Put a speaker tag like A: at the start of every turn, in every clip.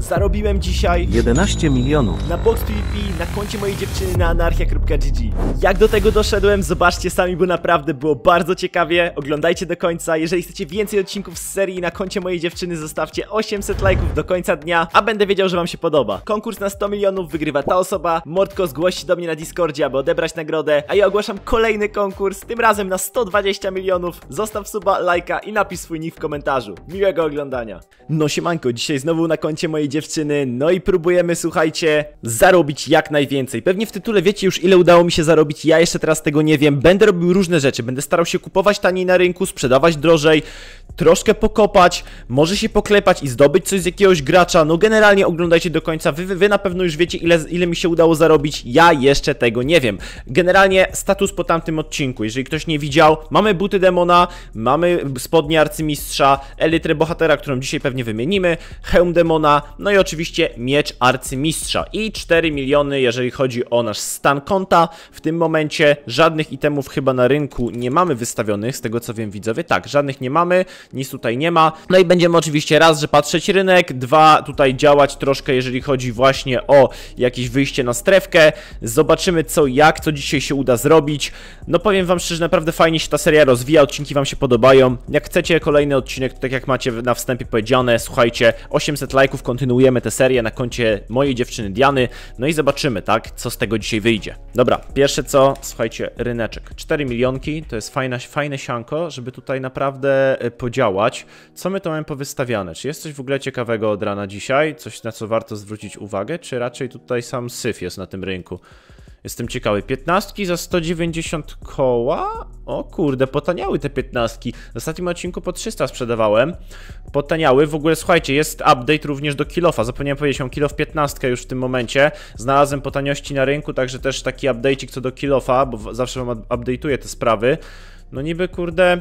A: Zarobiłem dzisiaj
B: 11 milionów.
A: na Box PvP na koncie mojej dziewczyny na anarchia.gg. Jak do tego doszedłem, zobaczcie sami, bo naprawdę było bardzo ciekawie. Oglądajcie do końca. Jeżeli chcecie więcej odcinków z serii na koncie mojej dziewczyny, zostawcie 800 lajków do końca dnia, a będę wiedział, że wam się podoba. Konkurs na 100 milionów wygrywa ta osoba. Mordko, zgłoś się do mnie na Discordzie, aby odebrać nagrodę. A ja ogłaszam kolejny konkurs, tym razem na 120 milionów. Zostaw suba, lajka i napisz swój nick w komentarzu. Miłego oglądania. No siemanko, dzisiaj znowu na koncie mojej dziewczyny. No i próbujemy, słuchajcie, zarobić jak najwięcej. Pewnie w tytule wiecie już, ile udało mi się zarobić. Ja jeszcze teraz tego nie wiem. Będę robił różne rzeczy. Będę starał się kupować taniej na rynku, sprzedawać drożej, troszkę pokopać, może się poklepać i zdobyć coś z jakiegoś gracza. No generalnie oglądajcie do końca. Wy na pewno już wiecie, ile mi się udało zarobić. Ja jeszcze tego nie wiem. Generalnie status po tamtym odcinku. Jeżeli ktoś nie widział, mamy buty demona, mamy spodnie arcymistrza, elytrę bohatera, którą dzisiaj pewnie wymienimy, hełm demona, no i oczywiście miecz arcymistrza. I 4 miliony, jeżeli chodzi o nasz stan konta. W tym momencie żadnych itemów chyba na rynku nie mamy wystawionych, z tego co wiem, widzowie. Tak, żadnych nie mamy, nic tutaj nie ma. No i będziemy oczywiście raz, że patrzeć rynek, dwa, tutaj działać troszkę, jeżeli chodzi właśnie o jakieś wyjście na strefkę. Zobaczymy co dzisiaj się uda zrobić. No powiem wam szczerze, naprawdę fajnie się ta seria rozwija, odcinki wam się podobają. Jak chcecie kolejny odcinek, to tak jak macie na wstępie powiedziane, słuchajcie, 800 lajków, kontynuujemy tę serię na koncie mojej dziewczyny Diany. No i zobaczymy, tak, co z tego dzisiaj wyjdzie. Dobra, pierwsze co, słuchajcie, ryneczek. 4 milionki, to jest fajne sianko, żeby tutaj naprawdę podziałać. Co my to mamy powystawiane? Czy jest coś w ogóle ciekawego od rana dzisiaj? Coś, na co warto zwrócić uwagę? Czy raczej tutaj sam syf jest na tym rynku? Jestem ciekawy. 15 za 190 koła? O kurde, potaniały te 15. W ostatnim odcinku po 300 sprzedawałem. Potaniały. W ogóle słuchajcie, jest update również do kilofa. Zapomniałem powiedzieć, mam kilof 15 już w tym momencie. Znalazłem po taniości na rynku, także też taki update'ik co do kilofa, bo zawsze wam update'uję te sprawy. No niby kurde...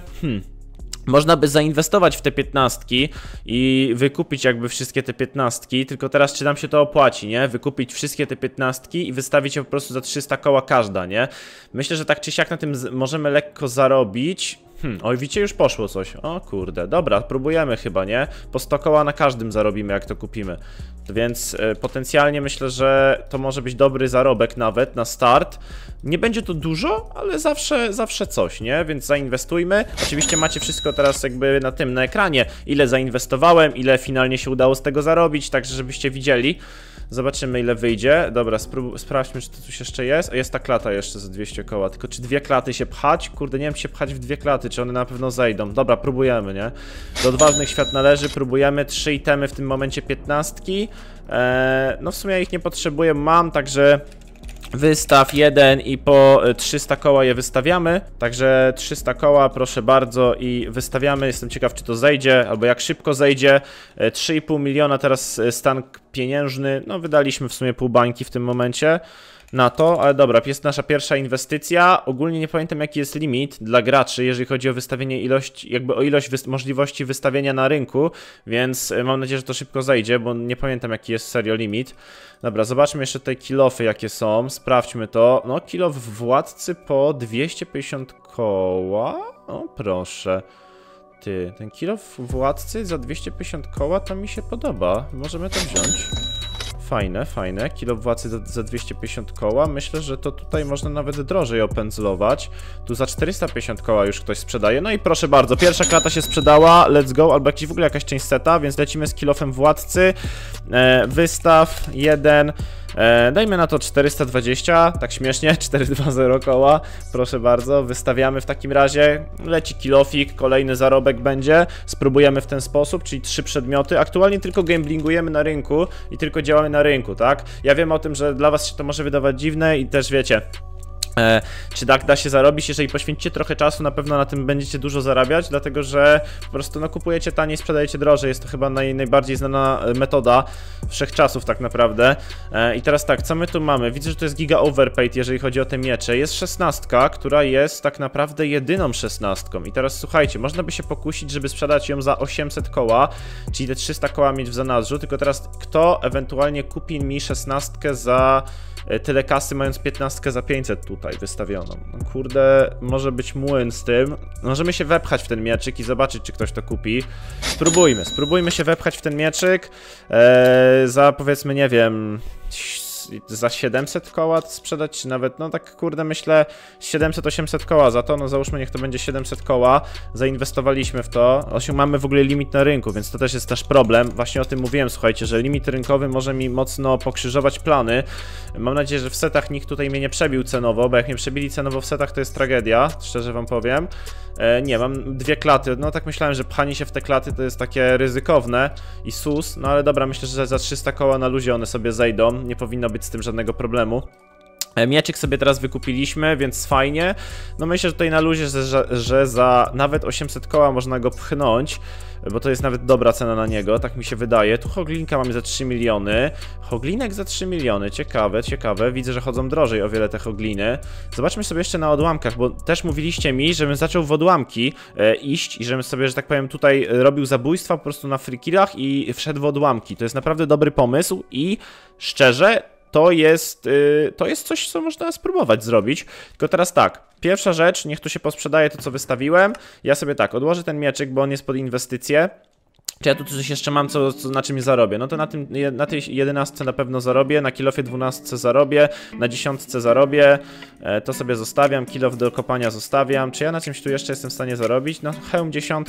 A: Można by zainwestować w te 15 i wykupić jakby wszystkie te 15, tylko teraz czy nam się to opłaci, nie? Wykupić wszystkie te 15 i wystawić je po prostu za 300 koła każda, nie? Myślę, że tak czy siak na tym możemy lekko zarobić. Oj, widzicie, już poszło coś. O kurde, dobra, próbujemy chyba, nie? Po 100 koła na każdym zarobimy, jak to kupimy. Więc potencjalnie myślę, że to może być dobry zarobek nawet na start. Nie będzie to dużo, ale zawsze coś, nie? Więc zainwestujmy. Oczywiście macie wszystko teraz jakby na ekranie, ile zainwestowałem, ile finalnie się udało z tego zarobić, także żebyście widzieli. Zobaczymy, ile wyjdzie. Dobra, sprawdźmy, czy to coś jeszcze jest. A jest ta klata jeszcze za 200 koła. Tylko czy dwie klaty się pchać? Kurde, nie wiem, czy się pchać w dwie klaty, czy one na pewno zejdą. Dobra, próbujemy, nie? Do odważnych świat należy, próbujemy. 3 itemy w tym momencie 15. No w sumie ja ich nie potrzebuję, mam, także... Wystaw jeden i po 300 koła je wystawiamy. Także 300 koła, proszę bardzo, i wystawiamy. Jestem ciekaw, czy to zejdzie, albo jak szybko zejdzie. 3,5 miliona teraz stan pieniężny. No wydaliśmy w sumie pół bańki w tym momencie na to, ale dobra, jest nasza pierwsza inwestycja. Ogólnie nie pamiętam, jaki jest limit dla graczy, jeżeli chodzi o wystawienie ilość możliwości wystawienia na rynku, więc mam nadzieję, że to szybko zejdzie, bo nie pamiętam, jaki jest serio limit. Dobra, zobaczmy jeszcze te kilofy, jakie są, sprawdźmy to. No, kilof władcy po 250 koła? O, proszę. Ty, ten kilof władcy za 250 koła to mi się podoba, możemy to wziąć. Fajne. Kilo władcy za 250 koła. Myślę, że to tutaj można nawet drożej opędzlować. Tu za 450 koła już ktoś sprzedaje. No i proszę bardzo, pierwsza klata się sprzedała. Let's go, albo w ogóle jakaś część seta, więc lecimy z kilofem władcy. Wystaw 1. Dajmy na to 420, tak śmiesznie, 420 koła, proszę bardzo, wystawiamy w takim razie, leci kilofik, kolejny zarobek będzie, spróbujemy w ten sposób, czyli 3 przedmioty, aktualnie tylko gamblingujemy na rynku i tylko działamy na rynku, tak? Ja wiem o tym, że dla was się to może wydawać dziwne i też wiecie... Czy tak da się zarobić? Jeżeli poświęcicie trochę czasu, na pewno na tym będziecie dużo zarabiać, dlatego że po prostu no, kupujecie taniej, sprzedajecie drożej. Jest to chyba najbardziej znana metoda wszechczasów tak naprawdę. I teraz tak, co my tu mamy? Widzę, że to jest giga overpaid, jeżeli chodzi o te miecze. Jest 16, która jest tak naprawdę jedyną 16. I teraz słuchajcie, można by się pokusić, żeby sprzedać ją za 800 koła, czyli te 300 koła mieć w zanadrzu, tylko teraz kto ewentualnie kupi mi 16 za tyle kasy, mając 15 za 500 tutaj? tutaj wystawioną. No kurde, może być młyn z tym. Możemy się wepchać w ten mieczyk i zobaczyć, czy ktoś to kupi. Spróbujmy się wepchać w ten mieczyk. Za powiedzmy, nie wiem, za 700 koła sprzedać, czy nawet, no tak kurde myślę 700-800 koła za to, no załóżmy niech to będzie 700 koła, zainwestowaliśmy w to, mamy w ogóle limit na rynku, więc to też jest też problem, właśnie o tym mówiłem, słuchajcie, że limit rynkowy może mi mocno pokrzyżować plany. Mam nadzieję, że w setach nikt tutaj mnie nie przebił cenowo, bo jak mnie przebili cenowo w setach to jest tragedia, szczerze wam powiem. Nie, mam 2 klaty, no tak myślałem, że pchanie się w te klaty to jest takie ryzykowne i sus, no ale dobra, myślę, że za 300 koła na luzie one sobie zejdą, nie powinno być z tym żadnego problemu. Mieczyk sobie teraz wykupiliśmy, więc fajnie. No myślę, że tutaj na luzie, że za nawet 800 koła można go pchnąć, bo to jest nawet dobra cena na niego, tak mi się wydaje. Tu hoglinka mamy za 3 miliony. Hoglinek za 3 miliony, ciekawe, ciekawe. Widzę, że chodzą drożej o wiele te hogliny. Zobaczmy sobie jeszcze na odłamkach, bo też mówiliście mi, żebym zaczął w odłamki iść i żebym sobie, że tak powiem, tutaj robił zabójstwa po prostu na free killach i wszedł w odłamki. To jest naprawdę dobry pomysł i szczerze, to jest coś, co można spróbować zrobić. Tylko teraz tak, pierwsza rzecz, niech tu się posprzedaje to, co wystawiłem. Ja sobie tak, odłożę ten mieczyk, bo on jest pod inwestycję. Czy ja tu coś jeszcze mam, na czym zarobię? No to na tej 11 na pewno zarobię, na kilofie 12 zarobię, na 10 zarobię, to sobie zostawiam, kilof do kopania zostawiam. Czy ja na czymś tu jeszcze jestem w stanie zarobić? No hełm 10,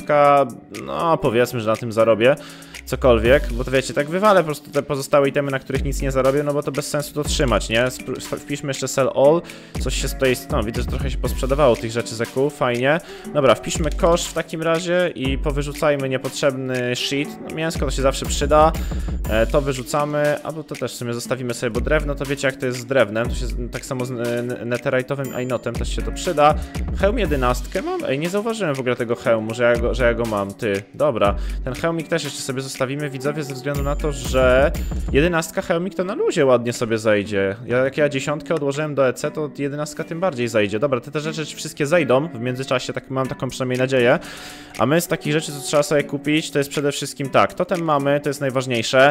A: no powiedzmy, że na tym zarobię cokolwiek, bo to wiecie, tak wywalę po prostu te pozostałe itemy, na których nic nie zarobię, no bo to bez sensu to trzymać, nie? Wpiszmy jeszcze sell all, coś się tutaj, no widzę, że trochę się posprzedawało tych rzeczy zeku, fajnie. Dobra, wpiszmy kosz w takim razie i powyrzucajmy niepotrzebny shit, no, mięsko to się zawsze przyda, to wyrzucamy, albo to też w sumie zostawimy sobie, bo drewno to wiecie jak to jest z drewnem, to się tak samo z netherite'owym einotem też się to przyda. Hełm 11 mam? Ej, nie zauważyłem w ogóle tego hełmu, że ja go mam, ty, dobra, ten hełmik też jeszcze sobie zostawimy, widzowie, ze względu na to, że 11 hełmik to na luzie ładnie sobie zajdzie. Jak ja 10 odłożyłem do EC, to 11 tym bardziej zajdzie. Dobra, te rzeczy wszystkie zejdą w międzyczasie, tak mam taką przynajmniej nadzieję. A my z takich rzeczy, co trzeba sobie kupić, to jest przede wszystkim tak, totem mamy, to jest najważniejsze.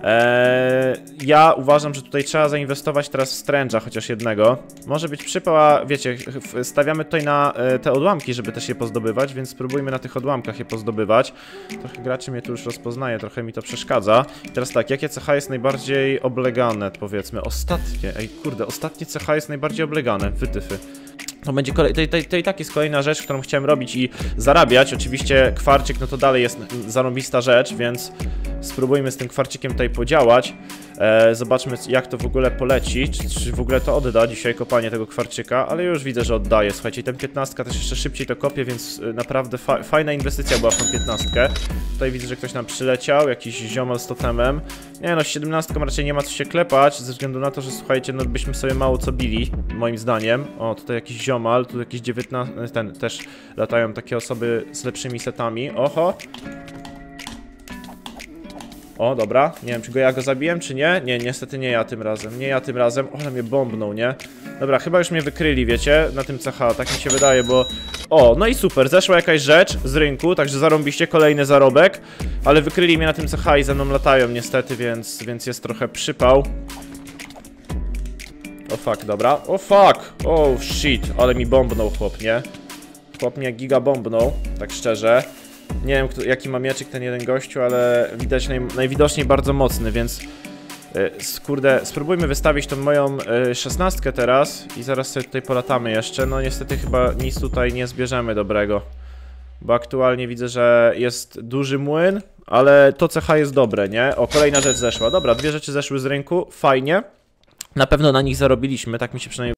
A: Ja uważam, że tutaj trzeba zainwestować teraz w Strange'a, chociaż jednego. Może być przypał, a wiecie, stawiamy tutaj na te odłamki, żeby też je pozdobywać, więc spróbujmy na tych odłamkach je pozdobywać. Trochę graczy mnie tu już rozpoznaje, trochę mi to przeszkadza. I teraz tak, jakie CH jest najbardziej oblegane, powiedzmy? Ostatnie, ej kurde, ostatnie CH jest najbardziej oblegane, wytyfy. To będzie to i tak jest kolejna rzecz, którą chciałem robić i zarabiać. Oczywiście kwarcik, no to dalej jest zarąbista rzecz, więc spróbujmy z tym kwarcikiem tutaj podziałać. Zobaczmy jak to w ogóle poleci, czy w ogóle to odda dzisiaj kopanie tego kwarczyka, ale już widzę, że oddaje. Słuchajcie, ten 15 też jeszcze szybciej to kopie, więc naprawdę fajna inwestycja była w tą 15. Tutaj widzę, że ktoś nam przyleciał, jakiś ziomal z totemem. Nie no, z 17 raczej nie ma co się klepać, ze względu na to, że słuchajcie, no byśmy sobie mało co bili, moim zdaniem. O, tutaj jakiś ziomal, tu jakiś 19, ten też latają takie osoby z lepszymi setami. Oho! O, dobra, nie wiem, czy ja go zabiłem, czy nie? Nie, niestety nie ja tym razem, nie ja tym razem. O, ale mnie bombnął, nie? Dobra, chyba już mnie wykryli, wiecie, na tym CH, tak mi się wydaje, bo... O, no i super, zeszła jakaś rzecz z rynku, także zarąbiście kolejny zarobek. Ale wykryli mnie na tym CH i ze mną latają niestety, więc jest trochę przypał. O fuck, dobra, o fuck, o shit, ale mi bombnął chłop, nie? Chłop mnie giga bombnął, tak szczerze. Nie wiem, jaki ma mieczyk ten jeden gościu, ale widać najwidoczniej bardzo mocny, więc kurde, spróbujmy wystawić tą moją 16 teraz i zaraz sobie tutaj polatamy jeszcze. No niestety chyba nic tutaj nie zbierzemy dobrego, bo aktualnie widzę, że jest duży młyn, ale to CH jest dobre, nie? O, kolejna rzecz zeszła. Dobra, 2 rzeczy zeszły z rynku, fajnie. Na pewno na nich zarobiliśmy, tak mi się przynajmniej...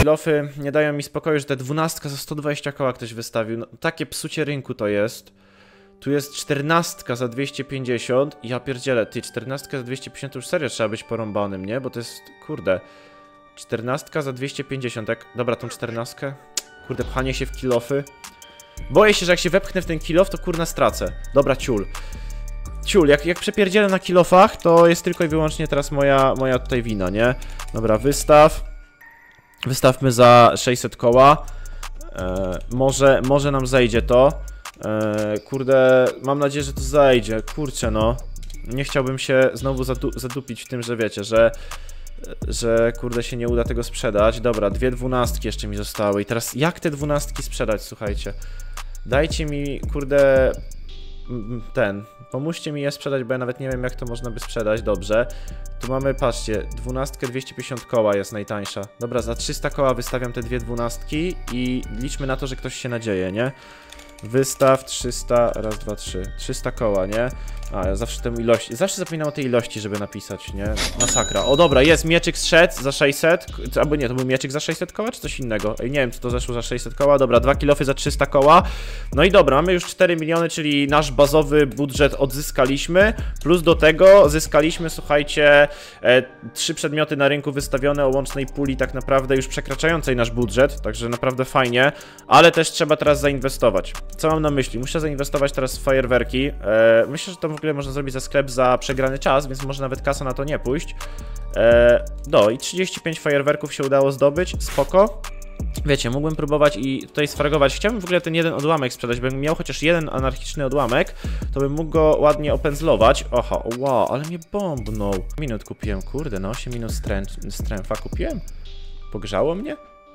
A: kilofy nie dają mi spokoju, że te 12 za 120 koła ktoś wystawił. No, takie psucie rynku to jest. Tu jest 14 za 250. Ja pierdzielę, ty, 14 za 250 to już serio trzeba być porąbanym, nie? Bo to jest, kurde, 14 za 250, tak? Dobra, tą 14. Kurde, pchanie się w kilofy. Boję się, że jak się wepchnę w ten kilof, to kurna stracę. Dobra, ciul. Ciul, jak przepierdzielę na kilofach, to jest tylko i wyłącznie teraz moja tutaj wina, nie? Dobra, wystawmy za 600 koła. Może nam zejdzie to. Kurde, mam nadzieję, że to zejdzie. Kurczę, no. Nie chciałbym się znowu zadupić w tym, że wiecie, że kurde się nie uda tego sprzedać. Dobra, 2 12 jeszcze mi zostały. I teraz jak te 12 sprzedać, słuchajcie? Dajcie mi, kurde, pomóżcie mi je sprzedać, bo ja nawet nie wiem, jak to można by sprzedać. Dobrze. Tu mamy, patrzcie, 12 250 koła jest najtańsza. Dobra, za 300 koła wystawiam te 2 12 i liczmy na to, że ktoś się nadzieje, nie? Wystaw 300, raz, dwa, 3. 300 koła, nie? A, ja zawsze tę ilość, zawsze zapominam o tej ilości, żeby napisać, nie? Masakra. O dobra, jest mieczyk zszedł za 600, albo nie, to był mieczyk za 600 koła, czy coś innego? Ej, nie wiem, co to zeszło za 600 koła, dobra, 2 kilofy za 300 koła. No i dobra, mamy już 4 miliony, czyli nasz bazowy budżet odzyskaliśmy, plus do tego zyskaliśmy, słuchajcie, 3 przedmioty na rynku wystawione o łącznej puli tak naprawdę już przekraczającej nasz budżet, także naprawdę fajnie, ale też trzeba teraz zainwestować. Co mam na myśli? Muszę zainwestować teraz w fajerwerki. Myślę, że to w ogóle można zrobić za sklep za przegrany czas, więc może nawet kasa na to nie pójść. I 35 fajerwerków się udało zdobyć, spoko. Wiecie, mógłbym próbować i tutaj sfragować. Chciałbym w ogóle ten jeden odłamek sprzedać, bym miał chociaż jeden anarchiczny odłamek, to bym mógł go ładnie opędzlować. Oho, wow, ale mnie bombnął. Minut kupiłem, kurde, no 8 minut stręfa kupiłem. Pogrzało mnie?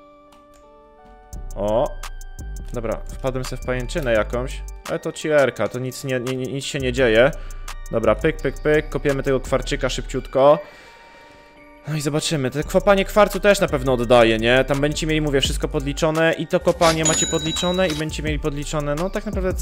A: O. Dobra, wpadłem sobie w pajęczynę jakąś, ale to chillerka, to nic się nie dzieje. Dobra, pyk, pyk, pyk, kopiemy tego kwarczyka szybciutko. No i zobaczymy, to kwapanie kwarcu też na pewno oddaje, nie? Tam będziecie mieli, mówię, wszystko podliczone i to kopanie macie podliczone i będziecie mieli podliczone, no tak naprawdę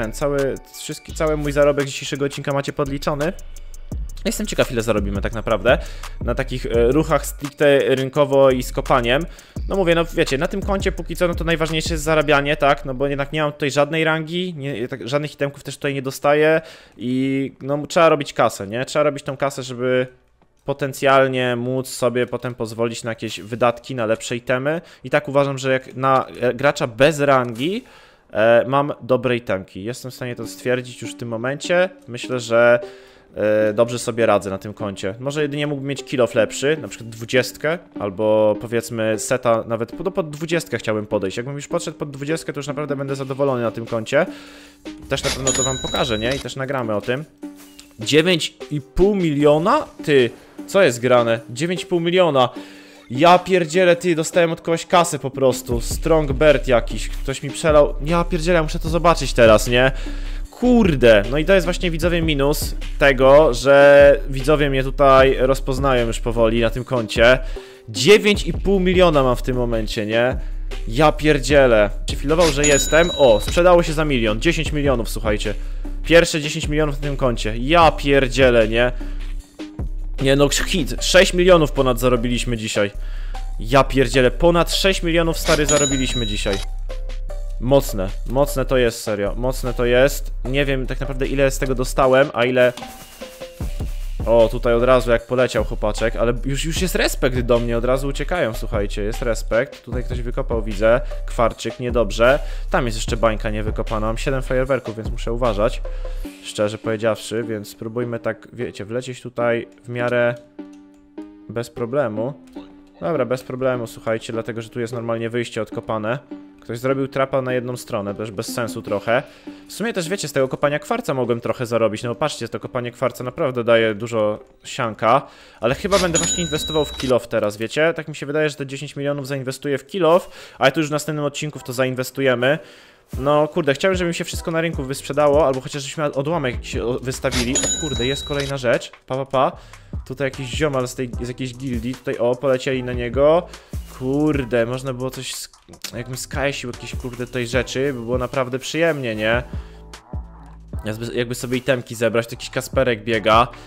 A: cały mój zarobek dzisiejszego odcinka macie podliczony. Jestem ciekaw, ile zarobimy tak naprawdę na takich ruchach stricte rynkowo i z kopaniem. No mówię, no wiecie, na tym koncie póki co, no to najważniejsze jest zarabianie, tak? No bo jednak nie mam tutaj żadnej rangi, żadnych itemków też tutaj nie dostaję i no trzeba robić kasę, nie? Trzeba robić tą kasę, żeby potencjalnie móc sobie potem pozwolić na jakieś wydatki, na lepsze itemy. I tak uważam, że jak na gracza bez rangi mam dobre itemki. Jestem w stanie to stwierdzić już w tym momencie. Myślę, że dobrze sobie radzę na tym koncie. Może jedynie mógłbym mieć kilof lepszy, na przykład 20, albo powiedzmy seta, nawet pod 20 chciałbym podejść. Jakbym już podszedł pod 20, to już naprawdę będę zadowolony na tym koncie. Też na pewno to wam pokażę, nie? I też nagramy o tym. 9,5 miliona? Ty, co jest grane? 9,5 miliona. Ja pierdzielę, ty, dostałem od kogoś kasę po prostu. Strong Bird jakiś, ktoś mi przelał. Ja pierdzielę, muszę to zobaczyć teraz, nie? Kurde, no i to jest właśnie, widzowie, minus tego, że widzowie mnie tutaj rozpoznają już powoli na tym koncie. 9,5 miliona mam w tym momencie, nie? Ja pierdzielę. Filował, że jestem. O, sprzedało się za 1 milion. 10 milionów, słuchajcie. Pierwsze 10 milionów na tym koncie. Ja pierdzielę, nie? Nie no, hit. 6 milionów ponad zarobiliśmy dzisiaj. Ja pierdzielę. Ponad 6 milionów, stary, zarobiliśmy dzisiaj. Mocne to jest, serio. Mocne to jest. Nie wiem tak naprawdę, ile z tego dostałem, a ile... O, tutaj od razu jak poleciał chłopaczek, ale już jest respekt do mnie, od razu uciekają, słuchajcie, jest respekt. Tutaj ktoś wykopał, widzę, kwarczyk, niedobrze. Tam jest jeszcze bańka niewykopana, mam 7 fajerwerków, więc muszę uważać, szczerze powiedziawszy, więc spróbujmy tak, wiecie, wlecieć tutaj w miarę bez problemu. Dobra, bez problemu, słuchajcie, dlatego, że tu jest normalnie wyjście odkopane. Ktoś zrobił trapa na jedną stronę, też bez sensu trochę. W sumie też, wiecie, z tego kopania kwarca mogłem trochę zarobić. No bo patrzcie, to kopanie kwarca naprawdę daje dużo sianka. Ale chyba będę właśnie inwestował w kilof teraz, wiecie? Tak mi się wydaje, że te 10 milionów zainwestuję w kilof, ale tu już w następnym odcinku w to zainwestujemy. No kurde, chciałem, żeby mi się wszystko na rynku wysprzedało, albo chociaż żebyśmy odłamek wystawili. O kurde, jest kolejna rzecz. Tutaj jakiś ziomal z jakiejś gildii. Tutaj, o, polecieli na niego. Kurde, można było coś, jakbym skajsił jakieś, kurde, tej rzeczy, by było naprawdę przyjemnie, nie? Jakby sobie itemki zebrać, to jakiś Kasperek biega.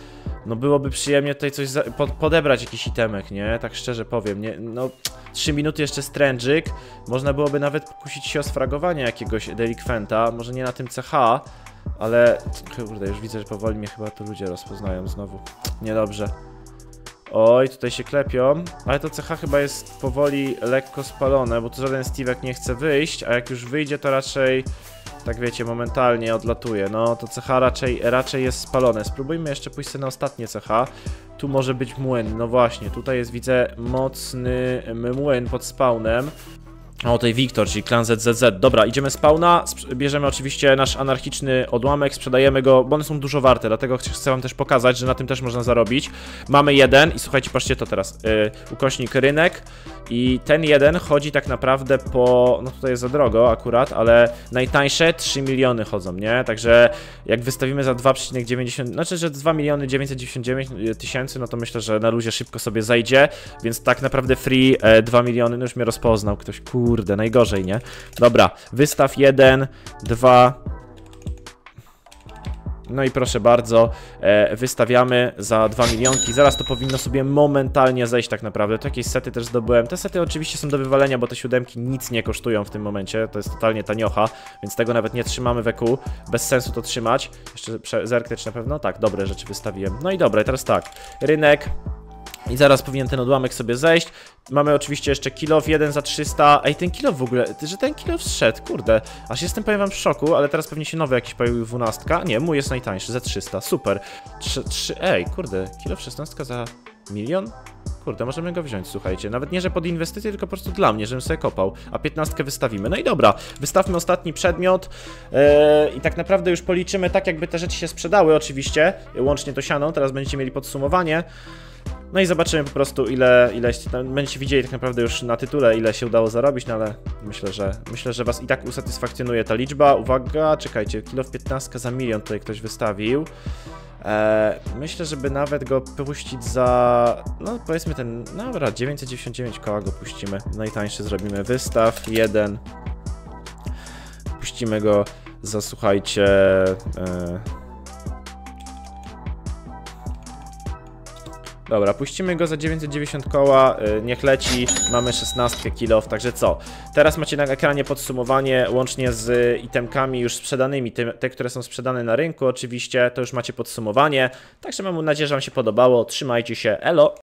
B: No byłoby przyjemnie tutaj coś podebrać, jakiś itemek, nie? Tak szczerze powiem, nie? No 3 minuty jeszcze strężyk. Można byłoby nawet pokusić się o sfragowanie jakiegoś delikwenta. Może nie na tym CH, ale... Kurde, już widzę, że powoli mnie chyba tu ludzie rozpoznają znowu. Niedobrze. Oj, tutaj się klepią. Ale to CH chyba jest powoli lekko spalone, bo tu żaden Steve'ek nie chce wyjść, a jak już wyjdzie, to raczej... Tak wiecie, momentalnie odlatuje. No to CH raczej jest spalone. Spróbujmy jeszcze pójść sobie na ostatnie CH. Tu może być młyn. No właśnie, tutaj jest, widzę, mocny młyn pod spawnem. O, tutaj Wiktor, czyli klan ZZZ. Dobra, idziemy spawna, bierzemy oczywiście nasz anarchiczny odłamek, sprzedajemy go, bo one są dużo warte, dlatego chcę wam też pokazać, że na tym też można zarobić. Mamy jeden i słuchajcie, patrzcie to teraz, ukośnik rynek i ten jeden chodzi tak naprawdę po, no tutaj jest za drogo akurat, ale najtańsze 3 miliony chodzą, nie? Także jak wystawimy za 2,90, znaczy, że 2 miliony 999 tysięcy, no to myślę, że na luzie szybko sobie zajdzie, więc tak naprawdę free 2 miliony, no już mnie rozpoznał ktoś, kurde, najgorzej, nie? Dobra, wystaw 1, 2. No i proszę bardzo, wystawiamy za 2 milionki. Zaraz to powinno sobie momentalnie zejść tak naprawdę. To jakieś sety też zdobyłem. Te sety oczywiście są do wywalenia, bo te siódemki nic nie kosztują w tym momencie. To jest totalnie taniocha, więc tego nawet nie trzymamy w EQ. Bez sensu to trzymać. Jeszcze zerknę, czy na pewno? Tak, dobre rzeczy wystawiłem. No i dobra, teraz tak. Rynek. I zaraz powinien ten odłamek sobie zejść. Mamy oczywiście jeszcze kilof, 1 za 300. Ej, ten kilof w ogóle, że ten kilof zszedł, kurde. Aż jestem, powiem wam, w szoku, ale teraz pewnie się nowy jakiś pojawił, 12. Nie, mój jest najtańszy, za 300, super. Ej, kurde, kilof 16 za milion? Kurde, możemy go wziąć, słuchajcie. Nawet nie, że pod inwestycję, tylko po prostu dla mnie, żebym sobie kopał. A 15 wystawimy. No i dobra, wystawmy ostatni przedmiot. I tak naprawdę już policzymy tak, jakby te rzeczy się sprzedały, oczywiście. Łącznie to siano, teraz będziecie mieli podsumowanie. No i zobaczymy po prostu będziecie widzieli tak naprawdę już na tytule, ile się udało zarobić, no ale myślę, że was i tak usatysfakcjonuje ta liczba. Uwaga, czekajcie, kilof 15 za milion tutaj ktoś wystawił. Myślę, żeby nawet go puścić za, no powiedzmy ten, dobra, 999 koła go puścimy, najtańszy zrobimy, wystaw 1. Puścimy go za, słuchajcie, dobra, puścimy go za 990 koła, niech leci, mamy 16 kilo, także co? Teraz macie na ekranie podsumowanie łącznie z itemkami już sprzedanymi, te, które są sprzedane na rynku oczywiście, to już macie podsumowanie. Także mam nadzieję, że wam się podobało, trzymajcie się, elo!